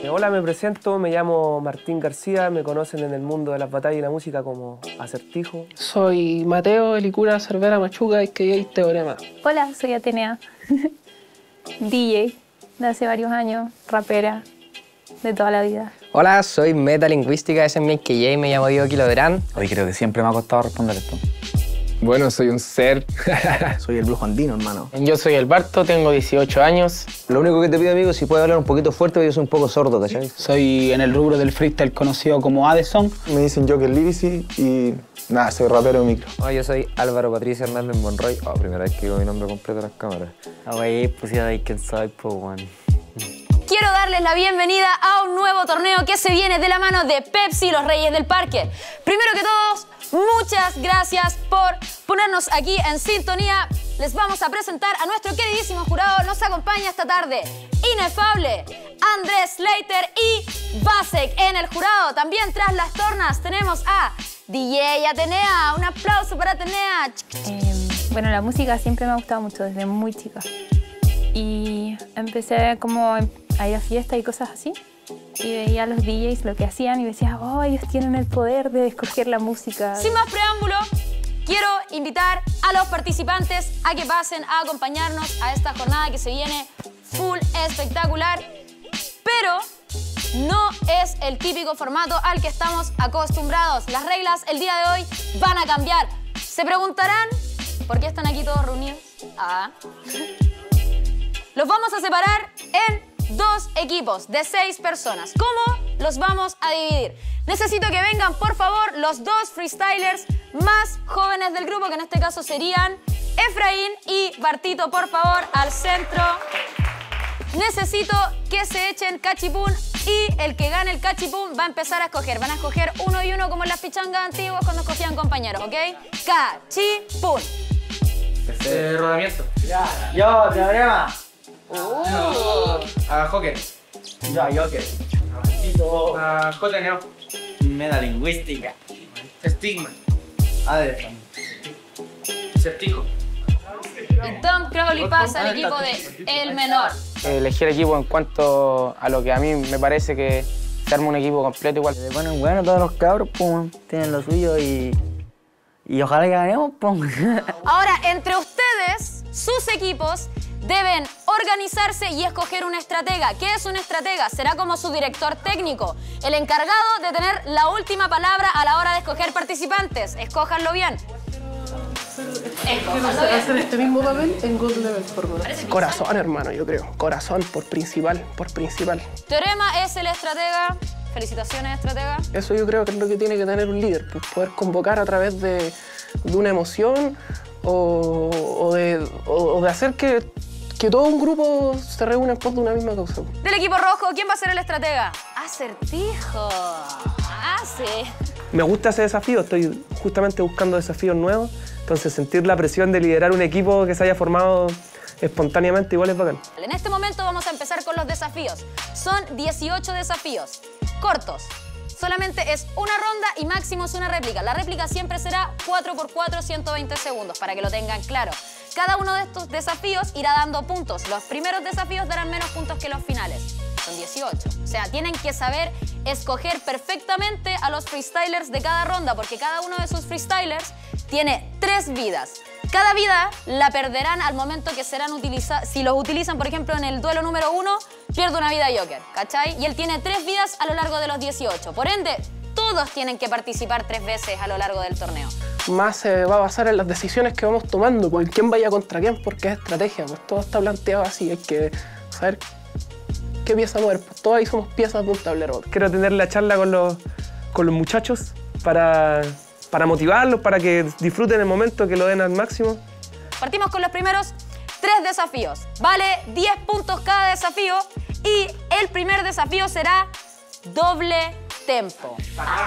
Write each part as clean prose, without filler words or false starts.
Hola, me presento, me llamo Martín García, me conocen en el mundo de las batallas y la música como Acertijo. Soy Mateo Elicura Cervera Machuca y que Teorema. Hola, soy Atenea, DJ de hace varios años, rapera de toda la vida. Hola, soy Metalingüística, ese es mi KJ y me llamo Diego Kilodrán. Hoy creo que siempre me ha costado responder esto. Bueno, soy un ser. Soy el Brujo Andino, hermano. Yo soy el Barto, tengo 18 años. Lo único que te pido, amigo, es si puedes hablar un poquito fuerte, porque yo soy un poco sordo, ¿cachai? Soy en el rubro del freestyle conocido como Addison. Me dicen Joker Lyrici y nada, soy rapero de micro. Yo soy Álvaro Patricio Hernández Monroy. Primera vez que digo mi nombre completo a las cámaras. Güey, pues ya de quién soy, pues, bueno. Quiero darles la bienvenida a un nuevo torneo que se viene de la mano de Pepsi, los Reyes del Parque. Primero que todos, muchas gracias por ponernos aquí en sintonía. Les vamos a presentar a nuestro queridísimo jurado. Nos acompaña esta tarde Inefable, Andrés Slater y Basek en el jurado. También tras las tornas tenemos a DJ Atenea. Un aplauso para Atenea. Bueno, la música siempre me ha gustado mucho desde muy chica. Y empecé como a ir a fiestas y cosas así. Y veía a los DJs lo que hacían y decía, oh, ellos tienen el poder de escoger la música. Sin más preámbulo, quiero invitar a los participantes a que pasen a acompañarnos a esta jornada que se viene full espectacular. Pero no es el típico formato al que estamos acostumbrados. Las reglas el día de hoy van a cambiar. Se preguntarán, ¿por qué están aquí todos reunidos? Los vamos a separar en dos equipos de 6 personas. ¿Cómo los vamos a dividir? Necesito que vengan, por favor, los 2 freestylers más jóvenes del grupo, que en este caso serían Efraín y Bartito, por favor, al centro. Necesito que se echen cachipún y el que gane el cachipún va a empezar a escoger. Van a escoger uno y uno como en las pichangas antiguas cuando escogían compañeros, ¿ok? Cachipún. Rodamiento. Yo, Teorema. A Joker. Yo, Joker. A JNO. Metalingüística. Stigma. Addison. Acertijo. Y Tom Crowley pasa al equipo de El Menor. Elegir equipo en cuanto a lo que a mí me parece que se arma un equipo completo igual. Se ponen buenos todos los cabros, pues, tienen lo suyo y ojalá que ganemos, pues. Ahora, entre ustedes, sus equipos, deben organizarse y escoger un estratega. ¿Qué es un estratega? Será como su director técnico, el encargado de tener la última palabra a la hora de escoger participantes. Escójanlo bien. Hacer este mismo papel en God Level Fórmula. Corazón, hermano, yo creo. Corazón por principal, Teorema es el estratega. Felicitaciones, estratega. Eso yo creo que es lo que tiene que tener un líder, pues poder convocar a través de una emoción o de hacer que todo un grupo se reúna en pos de una misma causa. Del equipo rojo, ¿quién va a ser el estratega? Acertijo. Sí. Me gusta ese desafío, estoy justamente buscando desafíos nuevos, entonces sentir la presión de liderar un equipo que se haya formado espontáneamente igual es bacán. En este momento vamos a empezar con los desafíos. Son 18 desafíos, cortos. Solamente es una ronda y máximo es una réplica. La réplica siempre será 4×4, 120 segundos, para que lo tengan claro. Cada uno de estos desafíos irá dando puntos. Los primeros desafíos darán menos puntos que los finales. Son 18. O sea, tienen que saber escoger perfectamente a los freestylers de cada ronda, porque cada uno de sus freestylers tiene 3 vidas. Cada vida la perderán al momento que serán utilizadas. Si los utilizan, por ejemplo, en el duelo número 1, pierde una vida Joker, ¿cachai? Y él tiene 3 vidas a lo largo de los 18. Por ende, todos tienen que participar 3 veces a lo largo del torneo. Más se va a basar en las decisiones que vamos tomando, pues en quién vaya contra quién, porque es estrategia, pues todo está planteado así, hay que saber qué pieza mover, pues todos ahí somos piezas de un tablero. Quiero tener la charla con los muchachos para motivarlos, para que disfruten el momento, que lo den al máximo. Partimos con los primeros 3 desafíos. Vale 10 puntos cada desafío y el primer desafío será doble tempo.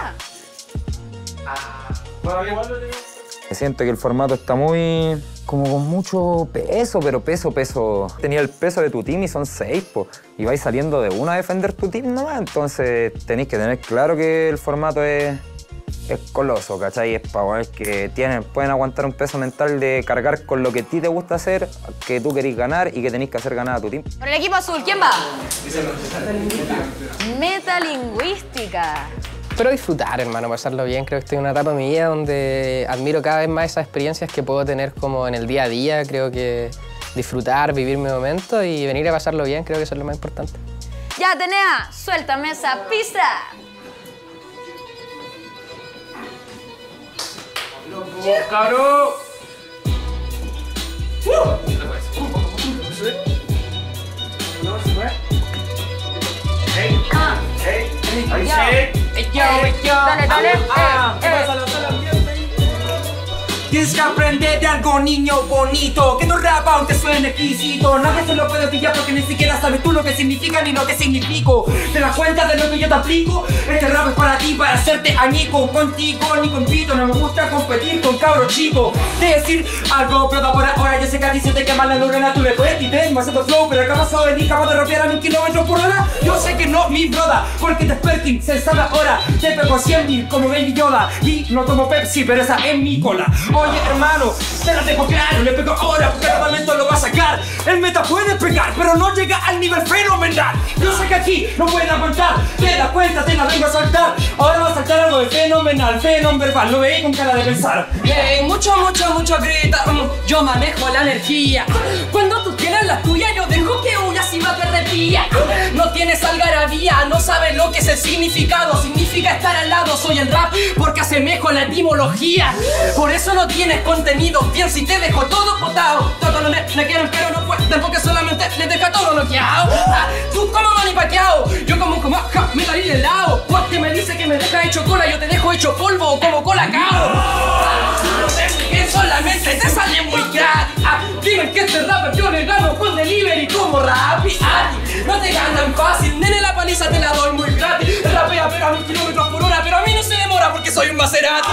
Siento que el formato está muy... como con mucho peso, pero peso. Tenía el peso de tu team y son 6, po. Y vais saliendo de una a defender tu team nomás. Entonces tenéis que tener claro que el formato es es coloso, ¿cachai? Es para weones que pueden aguantar un peso mental de cargar con lo que a ti te gusta hacer, que tú querís ganar y que tenés que hacer ganar a tu team. Por el equipo azul, ¿quién va? Metalingüística. Pero disfrutar, hermano, pasarlo bien. Creo que estoy en una etapa de mi vida donde admiro cada vez más esas experiencias que puedo tener como en el día a día. Creo que disfrutar, vivir mi momento y venir a pasarlo bien, creo que eso es lo más importante. Ya, Atenea, suéltame esa pista. ¡Cabrón! Tienes que aprender de algo, niño bonito. Que tu rap aunque suene exquisito, nadie se lo puede pillar porque ni siquiera sabes tú lo que significa ni lo que significo. ¿Te das cuenta de lo que yo te aplico? Este rap es para ti, para hacerte añico. Contigo ni compito, no me gusta competir con cabros chicos. De decir algo, pero por ahora yo sé que a ti se te quema la neurona. Tú le puedes quitar más haciendo flow, pero acá vas a venir capaz de rapear a 1000 kilómetros por hora. Yo sé que no, mi broda, porque te Perkin se sabe ahora. Te pego 100.000 como Baby Yoda y no tomo Pepsi, pero esa es mi cola. Oye, hermano, te la dejo claro, le pego ahora porque cada momento lo va a sacar. El meta puede pegar, pero no llega al nivel fenomenal. Yo sé que aquí no pueden aguantar, te das cuenta, te la vengo a saltar. Ahora va a saltar algo de fenomenal, verbal, lo veis con cara de pensar. Mucho grita, yo manejo la energía. Cuando tú tienes la tuya, yo dejo que una cima te derretía. No tienes algarabía, no sabes lo que es el significado. Significa estar al lado, soy el rap porque asemejo la etimología. Por eso no tienes contenido, bien si te dejo todo botado. Todo no le quieren pero no pueden porque solamente les deja todo bloqueado. Tú como Manny Pacquiao, yo como me daría el helado. Porque me dice que me deja hecho cola, yo te dejo hecho polvo como colacao. No te fijes, solamente te sale muy gratis. Dime que este rapper yo le gano con delivery como Rappi. No te ganan fácil, nene, la paliza te la doy muy gratis. Rapea pero a 1000 kilómetros por hora, pero a mí no se demora porque soy un Maserati.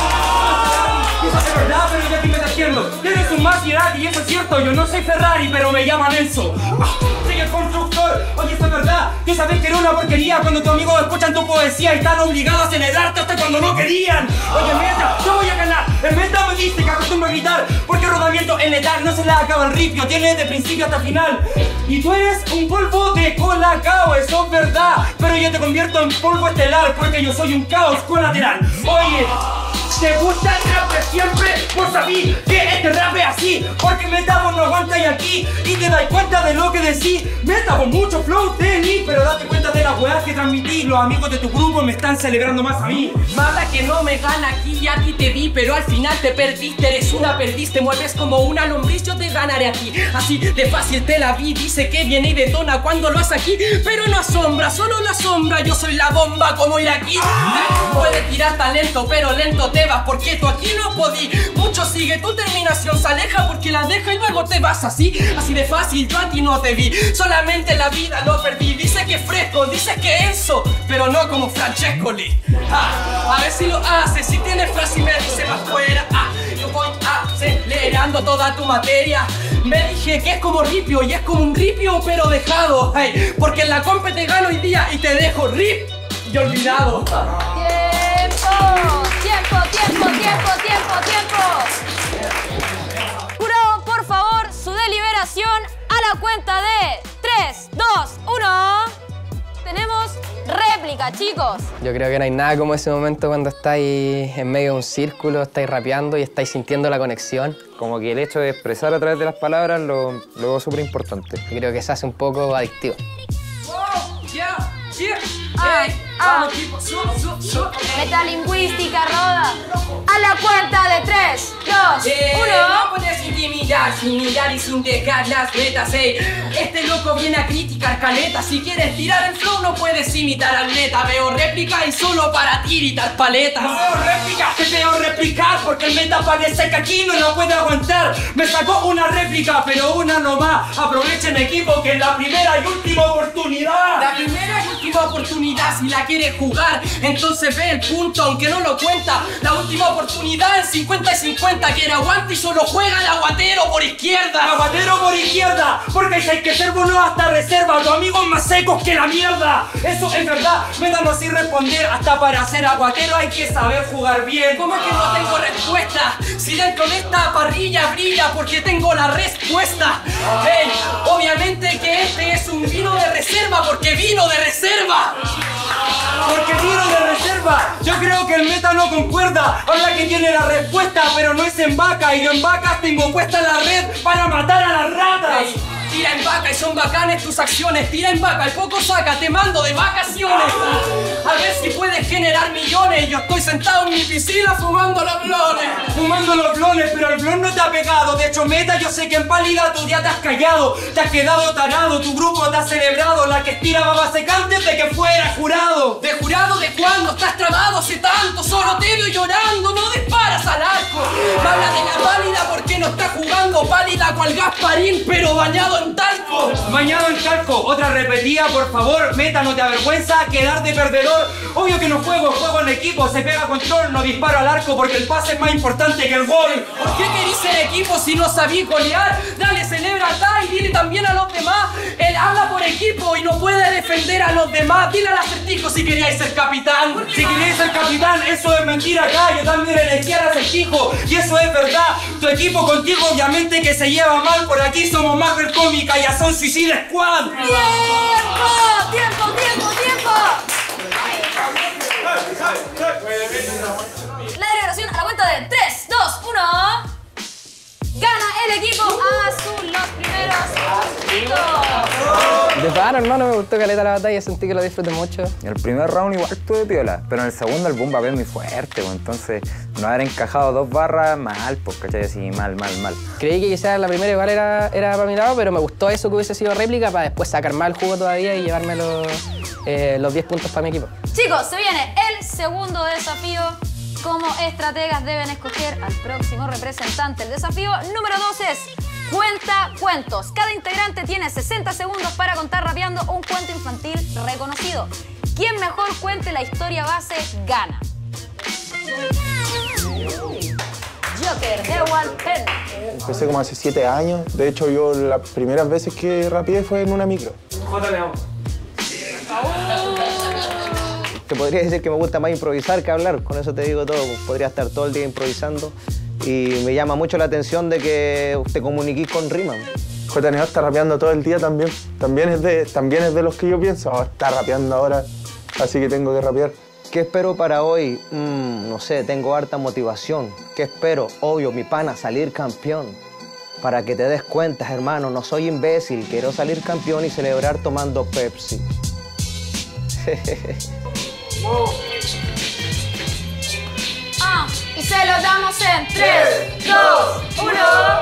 Eso es verdad, pero yo aquí me entiendo. Eres un Maserati y eso es cierto, yo no soy Ferrari, pero me llaman Enzo. Soy el constructor, oye, eso es verdad. Tú sabes que era una porquería cuando tus amigos escuchan tu poesía y están obligados a celebrarte hasta cuando no querían. Oye, Meta, yo voy a ganar. En Meta me dice que acostumbro a gritar porque el rodamiento es letal, no se le acaba el ripio, tiene de principio hasta final. Y tú eres un polvo de colacao, eso es verdad, pero yo te convierto en polvo estelar porque yo soy un caos colateral. Oye, ¿te gusta el rap de siempre? Pues sabí que este rap es así, porque Meta vos no aguantáis aquí y te das cuenta de lo que decís. Meta con mucho flow tení, pero date cuenta de las weas que transmitís. Los amigos de tu grupo me están celebrando más a mí. Mala que no me gana aquí y a ti te vi, pero al final te perdiste. Eres una perdiz, te mueves como una lombriz, yo te ganaré a ti. Así de fácil te la vi, dice que viene y detona cuando lo haces aquí, pero no asombra, solo la sombra. Yo soy la bomba como ir aquí. Puedes tirar talento, pero lento te vas porque tú aquí no podí. Mucho sigue, tu terminación se aleja porque la deja y luego te vas así. Así de fácil, yo a ti no te vi, solamente la vida lo perdí. Dice que fresco, dice que Enzo, pero no como Francescoli. A ver si lo haces, si tienes frase y me dice más fuera. Yo voy acelerando toda tu materia. Me dije que es como ripio y es como un ripio pero dejado. Porque en la compe te gano hoy día y te dejo rip y olvidado. Tiempo. Jurado, por favor, su deliberación a la cuenta de 3, 2, 1. Tenemos réplica, chicos. Yo creo que no hay nada como ese momento cuando estáis en medio de un círculo, estáis rapeando y estáis sintiendo la conexión. Como que el hecho de expresar a través de las palabras lo veo súper importante. Y creo que se hace un poco adictivo. Metalingüística, Roda. A la cuenta de 3, 2, 1. No puedes intimidar, sin mirar y sin dejar las metas, Este loco viene a criticar caleta. Si quieres tirar el flow no puedes imitar al meta. Veo réplica y solo para tiritar paletas. No veo réplica, te veo replicar porque el meta parece que aquí no lo puede aguantar. Me sacó una réplica, pero una no va. Aprovechen equipo que es la primera y última oportunidad. La primera y última última oportunidad. Si la quiere jugar, entonces ve el punto, aunque no lo cuenta. La última oportunidad en 50 y 50. Quiere aguante y solo juega el aguatero por izquierda. Aguatero por izquierda, porque si hay que ser bueno hasta reserva. Los amigos más secos que la mierda. Eso es verdad, métanos sin responder. Hasta para ser aguatero hay que saber jugar bien. ¿Cómo es que no tengo respuesta? Si dentro de esta parrilla brilla porque tengo la respuesta. Hey, obviamente que este es un vino de reserva porque vino de reserva. Porque vino de reserva. Yo creo que el meta no concuerda. Habla que tiene la respuesta, pero no es en vaca. Y yo en vacas tengo puesta la red para matar a las ratas. Hey, tira en vaca y son bacanes tus acciones. Tira en vaca y poco saca, te mando de vacaciones. A ver si puedes generar millones. Yo estoy sentado en mi piscina fumando los blones. Fumando los blones, pero el blon no te ha pegado. De hecho, meta, yo sé que en pálida tú ya te has callado. Te has quedado tarado, tu grupo te ha celebrado. La que estira baba secante de que fuera jurado. ¿De jurado de cuándo? Estás trabado hace tanto. Solo te veo llorando, no disparas al arco. Me habla de la pálida porque no está jugando. Pálida cual Gasparín, pero bañado en talco. Bañado en talco, otra repetida, por favor. Meta, no te avergüenza quedar de perdedor. Obvio que no juego en equipo. Se pega control, no disparo al arco porque el pase es más importante que el gol. ¿Por qué querís ser equipo si no sabís golear? Dale, celebra acá y dile también a los demás. Él habla por equipo y no puede defender a los demás. Dile al acertijo si queríais ser capitán. Si queríais ser capitán, eso es mentira acá. Yo también elegí al acertijo y eso es verdad. Tu equipo contigo obviamente que se lleva mal. Por aquí somos Marvel Cómica y ya son Suicide Squad. ¡Tiempo! ¡Tiempo, tiempo, tiempo! La deliberación a la cuenta de 3, 2, 1. Gana el equipo azul los primeros puntos. De pana, hermano, me gustó caleta la batalla, sentí que lo disfruté mucho. El primer round igual estuve piola, pero en el segundo el boom bap es muy fuerte, pues, entonces no haber encajado 2 barras, mal, pues, ¿cachai? Así, mal. Creí que quizás la primera igual era para mi lado, pero me gustó eso que hubiese sido réplica para después sacar más el jugo todavía y llevarme los 10 puntos para mi equipo. Chicos, se viene el segundo desafío. Como estrategas deben escoger al próximo representante. El desafío número 2 es cuenta cuentos. Cada integrante tiene 60 segundos para contar rapeando un cuento infantil reconocido. Quien mejor cuente la historia base gana. Joker de Walpen. Empecé como hace 7 años. De hecho, yo las primeras veces que rapeé fue en una micro. Te podría decir que me gusta más improvisar que hablar, con eso te digo todo. Podría estar todo el día improvisando y me llama mucho la atención de que te comuniquís con rima. JNO está rapeando todo el día también. También es de los que yo pienso. Oh, está rapeando ahora, así que tengo que rapear. ¿Qué espero para hoy? No sé, tengo harta motivación. ¿Qué espero? Obvio, mi pana, salir campeón. Para que te des cuenta, hermano, no soy imbécil. Quiero salir campeón y celebrar tomando Pepsi. Y se lo damos en 3, 2, 1.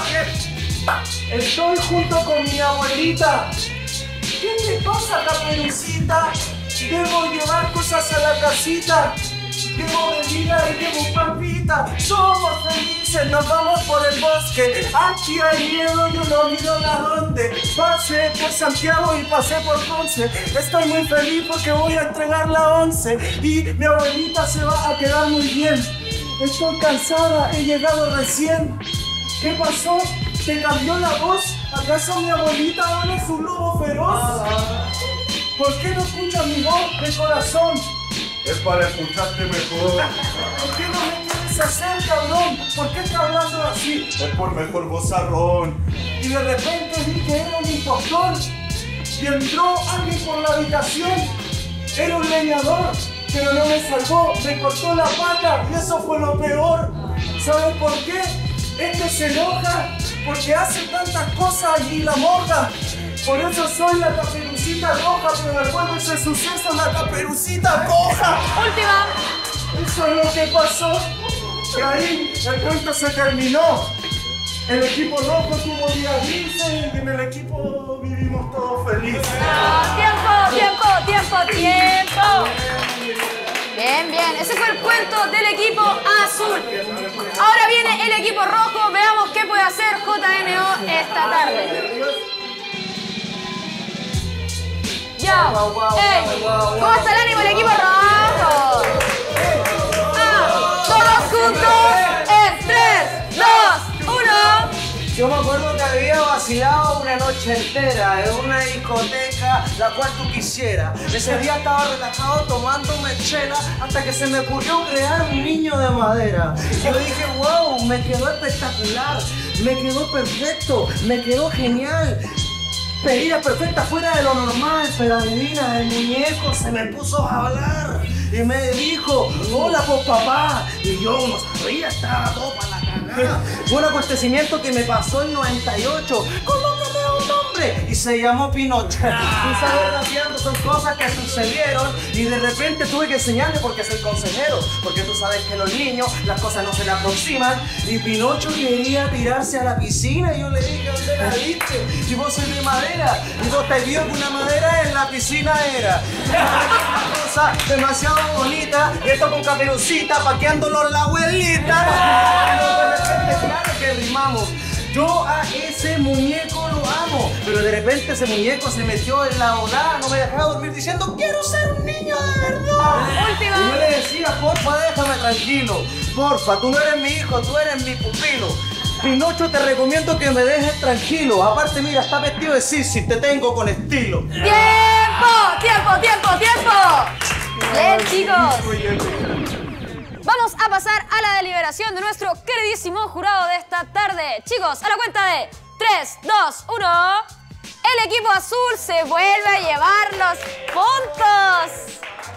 Estoy junto con mi abuelita. ¿Qué te pasa, Caperucita? Debo llevar cosas a la casita. Llevo bebida y llevo papita. Somos felices, nos vamos por el bosque. Aquí hay miedo, yo no miro a dónde. Pasé por Santiago y pasé por Ponce. Estoy muy feliz porque voy a entregar la 11. Y mi abuelita se va a quedar muy bien. Estoy cansada, he llegado recién. ¿Qué pasó? ¿Te cambió la voz? ¿Acaso mi abuelita ahora es un lobo feroz? ¿Por qué no escuchas mi voz de corazón? Es para escucharte mejor. ¿Por qué no me quieres hacer, cabrón? ¿Por qué estás hablando así? Es por mejor vozarrón. Y de repente vi que era un impostor. Y entró alguien por la habitación. Era un leñador, pero no me salvó. Me cortó la pata y eso fue lo peor. ¿Sabes por qué? Este se enoja porque hace tantas cosas y la moja. Por eso soy la Caperucita Roja, pero después de ese suceso la Caperucita Coja. Última. Eso es lo que pasó. Y ahí el cuento se terminó. El equipo rojo tuvo día grises y en el equipo vivimos todos felices. ¡Tiempo! Bien. Ese fue el cuento del equipo azul. Ahora viene el equipo rojo. Veamos qué puede hacer JNO esta tarde. Ya. Ey, ¿cómo está el ánimo del equipo rojo? Todos juntos en 3, 2, 1. Yo me acuerdo que había vacilado una noche entera en una discoteca, la cual tú quisieras. Ese día estaba relajado tomándome chela hasta que se me ocurrió crear un niño de madera. Yo dije, wow, me quedó espectacular, me quedó perfecto, me quedó genial. Pedida perfecta fuera de lo normal, pero adivina, el muñeco se me puso a hablar y me dijo, hola pues papá, y yo no sabía, estaba todo para la cagada. Fue un acontecimiento que me pasó en 98, colócame un nombre, y se llamó Pinocho. Tú sabes, rapeando, son cosas que sucedieron y de repente tuve que enseñarle porque soy consejero, porque tú sabes que los niños las cosas no se le aproximan, y Pinocho quería tirarse a la piscina y yo le dije, ¿dónde la viste? Y vos sois de madera, y vos te vio que una madera en la piscina era. Una cosa demasiado bonita, y esto con Caperucita, paqueándolo la abuelita. Claro que rimamos. Yo a ese muñeco lo amo, pero de repente ese muñeco se metió en la volada, no me dejaba dormir diciendo quiero ser un niño de verdad. Última. Y yo le decía, porfa, déjame tranquilo, porfa, tú no eres mi hijo, tú eres mi pupilo. Pinocho, te recomiendo que me dejes tranquilo. Aparte, mira, está vestido de Sisi, te tengo con estilo. ¡Tiempo! ¡Tiempo, tiempo, tiempo! Bien, chicos. Vamos a pasar a la deliberación de nuestro queridísimo jurado de esta tarde. Chicos, a la cuenta de 3, 2, 1. El equipo azul se vuelve a llevar los puntos.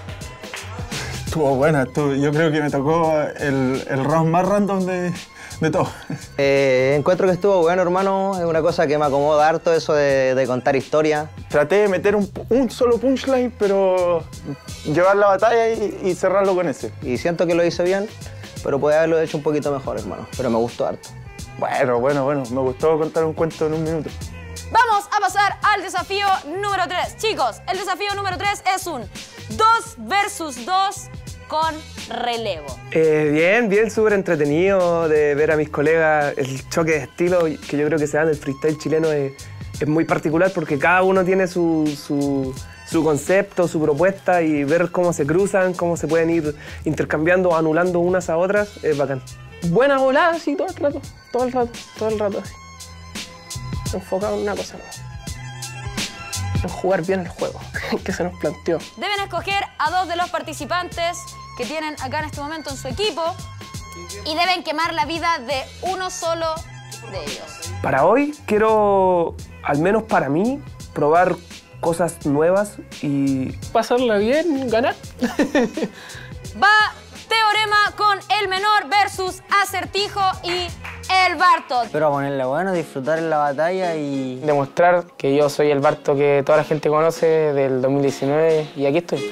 Estuvo buena, yo creo que me tocó el round más random de todo. Encuentro que estuvo bueno, hermano. Es una cosa que me acomoda harto, eso de contar historias. Traté de meter un solo punchline, pero llevar la batalla y cerrarlo con ese. Y siento que lo hice bien, pero puede haberlo hecho un poquito mejor, hermano. Pero me gustó harto. Bueno. Me gustó contar un cuento en un minuto. Vamos a pasar al desafío número 3. Chicos, el desafío número 3 es un 2 versus 2 con relevo. Bien, súper entretenido de ver a mis colegas. El choque de estilo que yo creo que se da en el freestyle chileno es muy particular porque cada uno tiene su concepto, su propuesta, y ver cómo se cruzan, cómo se pueden ir intercambiando, anulando unas a otras, es bacán. Buena volada, sí, todo el rato así. Enfocado en una cosa, en jugar bien el juego que se nos planteó. Deben escoger a 2 de los participantes que tienen acá en este momento en su equipo y deben quemar la vida de uno solo de ellos. Para hoy quiero, al menos para mí, probar cosas nuevas y pasarla bien, ganar. Va Teorema con el menor versus Acertijo y el Barto. Pero a ponerle bueno, disfrutar en la batalla y demostrar que yo soy el Barto que toda la gente conoce del 2019 y aquí estoy.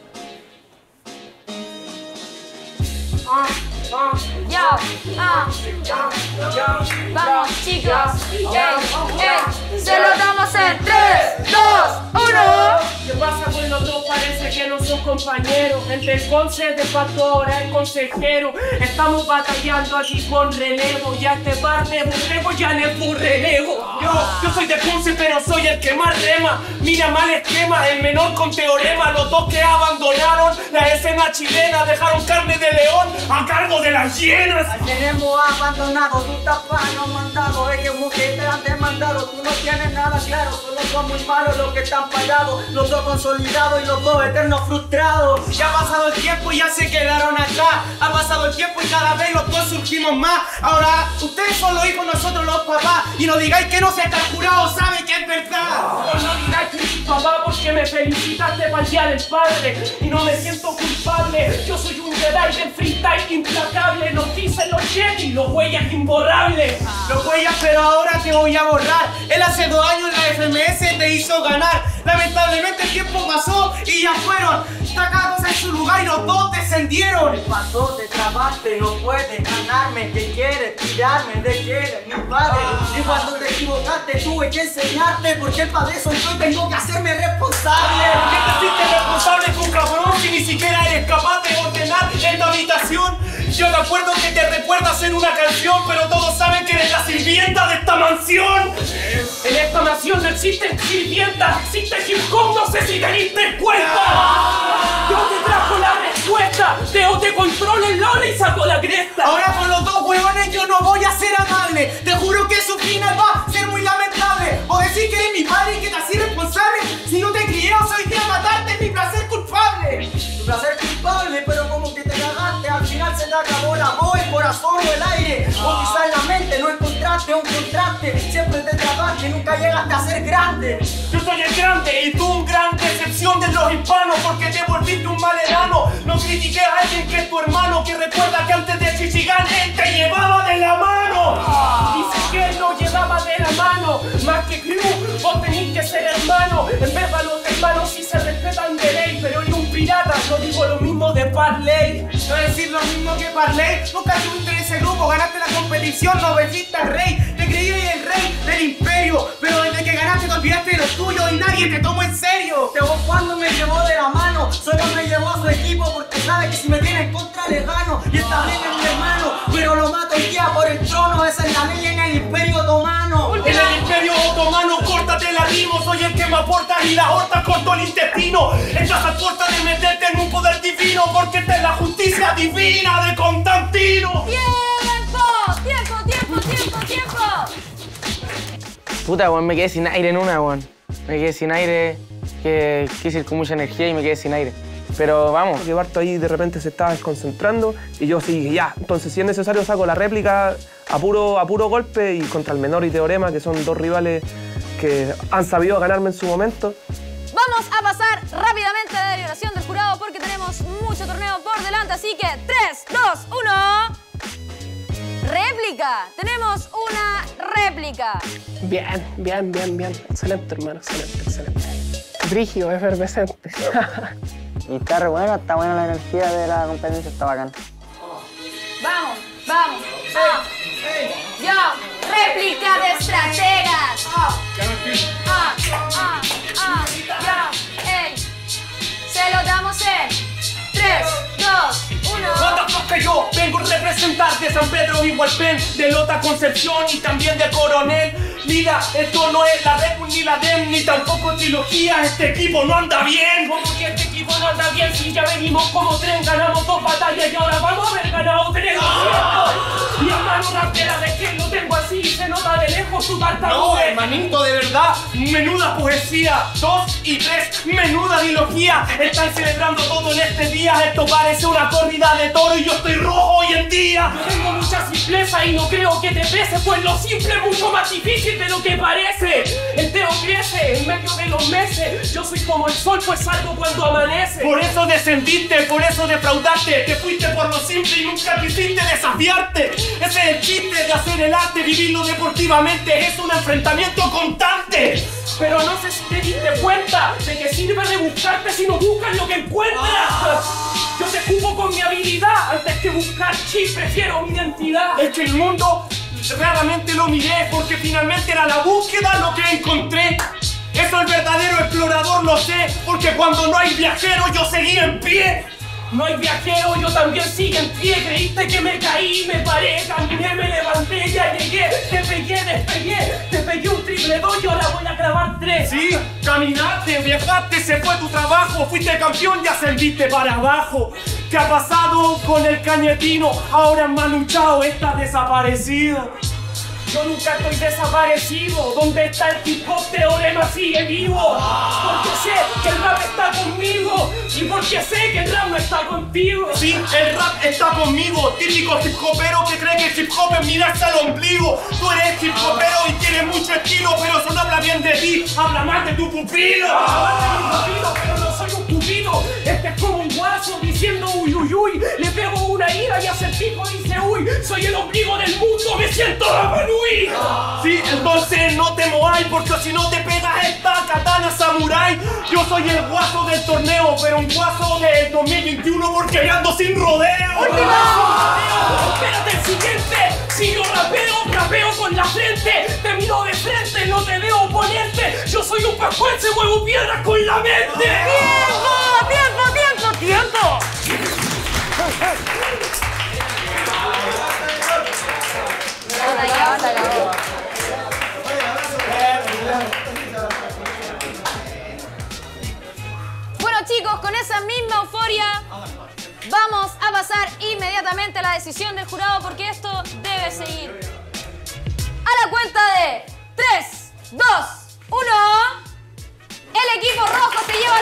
Vamos, chicos. Se lo damos en 3, 2, 1. ¿Qué pasa con los dos? Parece que no son compañeros. El del Conce de Pato ahora es consejero. Estamos batallando aquí con relevo. Ya este par de burrego ya le fue relevo. Yo soy de Conce, pero soy el que más rema. Mira mal esquema, el menor con Teorema. Los dos que abandonaron la escena chilena dejaron carne de león a cargo de las hienas. Tenemos abandonado, tú estás no mandado, es que mujer te han demandado, tú no tienes nada claro, solo son muy malos los que están parados, los dos consolidados y los dos eternos frustrados. Ya ha pasado el tiempo y ya se quedaron atrás, ha pasado el tiempo y cada vez los dos surgimos más. Ahora ustedes son los hijos, nosotros los papás, y no digáis que no se está jurado, saben que es verdad. No digáis que soy papá porque me felicitaste para el día del padre y no me siento culpable. Yo soy un Jedi del freestyle implacable, nos dicen los Jedi, los huellas imborrables. Los huellas, pero ahora te voy a borrar. Él hace 2 años la FMS te hizo ganar. Lamentablemente el tiempo pasó y ya fueron. Está cada cosa en su lugar y los dos descendieron. El pasó, te trabaste, no puedes ganarme. ¿Qué quieres? Tirarme, ¿de qué? Mi padre. Y cuando te equivocaste tuve que enseñarte, porque para eso yo tengo que hacerme responsable. ¿Por qué te hiciste responsable con cabrón si ni siquiera eres capaz de ordenar en tu habitación? Yo me acuerdo que te recuerdas en una canción, pero todos saben que eres la sirvienta de esta mansión. En esta difamación, no existen sirvientas, existe hip hop, no sé si te diste cuenta. Yo te trajo la respuesta, te controlo el lore y saco la cresta. Ahora con los dos huevones yo no voy a ser amable. Te juro que su final va a ser muy lamentable. O decir que eres mi padre y que te has irresponsable. Si no te crié o soy de matarte, es mi placer culpable. Tu placer culpable, pero como que te cagaste. Al final se te acabó la voz, el corazón o el aire. O quizás la mente no encontraste un contraste. Siempre te tragaste, nunca llegaste a ser grande. Yo soy el grande y tú un gran decepción de los hispanos porque te volviste un mal enano. No critiques a alguien que es tu hermano, que recuerda que antes de Chichigán él te llevaba de la mano. Dices que él no llevaba de la mano, más que crew, vos tenés que ser hermano. En verdad los hermanos sí se respetan de ley, pero en un pirata no digo lo mismo de Parley. No decir lo mismo que Parley, nunca estuviste en ese grupo, ganaste la competición, no venciste al rey. Te creí el rey del imperio, pero desde que ganaste te olvidaste de lo tuyo y nadie te tomó en serio. Te vos cuando me llevó de la mano, solo me llevó a su equipo porque sabe que si me tiene en contra le gano. Y esta vez es mi hermano, pero lo mato el día por el trono, esa es la ley en el imperio otomano. En el imperio otomano, córtate la rimo, soy el que me aporta y la horta corto el intestino. Estás a puerta de meterte en un poder divino porque esta es la justicia divina de Constantino. ¡Tiempo! Puta, weón, me quedé sin aire en una, weón. Me quedé sin aire, que quise ir con mucha energía y me quedé sin aire. Pero vamos. Que Barto ahí de repente se estaba desconcentrando y yo sí dije, ya, entonces si es necesario saco la réplica a puro golpe y contra el Menor y Teorema, que son dos rivales que han sabido ganarme en su momento. Vamos a pasar rápidamente a la deliberación del jurado porque tenemos mucho torneo por delante, así que 3, 2, 1... ¡Réplica! Tenemos una réplica. Bien. Excelente, hermano, excelente. Brígido, efervescente. Y está re bueno, está buena la energía de la competencia, está bacán. Vamos. Yo, réplica de estrategas. Se lo damos en 3, 2, 1. Que yo vengo a representar de San Pedro y Hualpén, de Lota Concepción y también de Coronel. Mira, esto no es la Red Bull ni la DEM, ni tampoco trilogía. Este equipo no anda bien. ¿Cómo que este equipo no anda bien? Si ya venimos como tren, ganamos 2 batallas y ahora vamos a haber ganado 3. Mi hermano rapera, ¿de qué lo tengo así? Se nota de lejos tu tartamude. No, hermanito, de verdad, menuda poesía. 2 y 3, menuda dilogía. Están celebrando todo en este día. Esto parece una corrida de toro y yo estoy rojo hoy en día. Yo tengo mucha simpleza y no creo que te pese, pues lo simple es mucho más difícil de lo que parece. El teo crece en medio de los meses. Yo soy como el sol, pues salgo cuando amanece. Por eso descendiste, por eso defraudaste. Te fuiste por lo simple y nunca quisiste desafiarte. Ese es el chiste de hacer el arte, vivirlo deportivamente. Es un enfrentamiento constante. Pero no sé si te diste cuenta de que sirve rebuscarte si no buscas lo que encuentras. Yo te juzgo con mi habilidad, antes que buscar chip prefiero mi identidad. Es que el mundo raramente lo miré porque finalmente era la búsqueda lo que encontré. Eso el verdadero explorador lo sé, porque cuando no hay viajero yo seguí en pie. No hay viajero, yo también sigo en pie. Creíste que me caí, me paré, caminé, me levanté, ya llegué. Te pegué, despegué, te pegué un triple 2 y ahora voy a grabar 3. Sí, caminaste, viajaste, se fue tu trabajo. Fuiste campeón y ascendiste para abajo. ¿Qué ha pasado con el Cañetino? Ahora en Manu Chao está desaparecido. Yo nunca estoy desaparecido. ¿Dónde está el hip hop? Teorema sigue vivo. Porque sé que el rap está conmigo y porque sé que el rap no está contigo. Sí, el rap está conmigo. Típico hip hopero que cree que el hip hop es mirarse al ombligo. Tú eres hip hopero y tienes mucho estilo, pero eso no habla bien de ti, habla mal de tu pupilo. Pero no soy un cupido. Este es como un guaso diciendo uy uy uy. Le pego una ira y hace el pico y dice uy. Soy el ombligo del mundo, me siento Rapa Nui. Sí, entonces no te moáis, porque si no te pegas esta katana samurai. Yo soy el guaso del torneo, pero un guaso del 2021 porque ando sin rodeo. Espérate el siguiente. Si yo rapeo con la frente. Te miro de frente, no te veo oponente. Yo soy un pascuense, muevo piedras con la mente. ¡Tiempo! inmediatamente la decisión del jurado porque esto debe seguir. A la cuenta de 3, 2, 1. El equipo rojo se lleva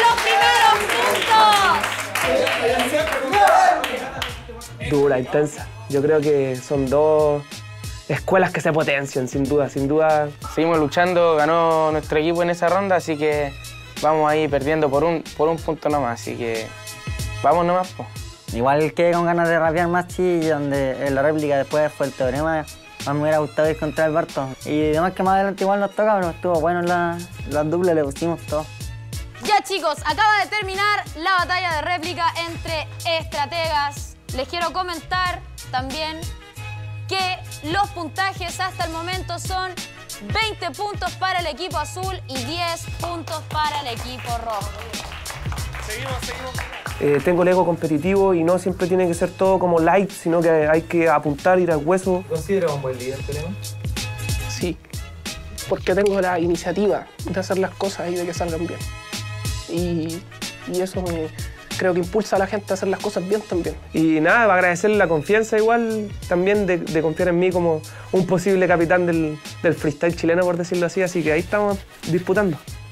los primeros puntos. Dura, intensa. Yo creo que son dos escuelas que se potencian, sin duda, sin duda. Seguimos luchando, ganó nuestro equipo en esa ronda, así que vamos ahí perdiendo por un punto nomás, así que vamos nomás, po. Igual quedé con ganas de rapear más, sí, donde en la réplica después fue el teorema. Más me hubiera gustado ir contra el Barto. Y además que más adelante igual nos toca, pero estuvo bueno las duplas, le pusimos todo. Ya chicos, acaba de terminar la batalla de réplica entre estrategas. Les quiero comentar también que los puntajes hasta el momento son 20 puntos para el equipo azul y 10 puntos para el equipo rojo. Seguimos. Tengo el ego competitivo y no siempre tiene que ser todo como light, sino que hay que apuntar, ir al hueso. ¿Consideras un buen líder, Telema? Sí, porque tengo la iniciativa de hacer las cosas y de que salgan bien. Y eso creo que impulsa a la gente a hacer las cosas bien también. Y nada, va a agradecerle la confianza igual también de confiar en mí como un posible capitán del freestyle chileno, por decirlo así que ahí estamos disputando.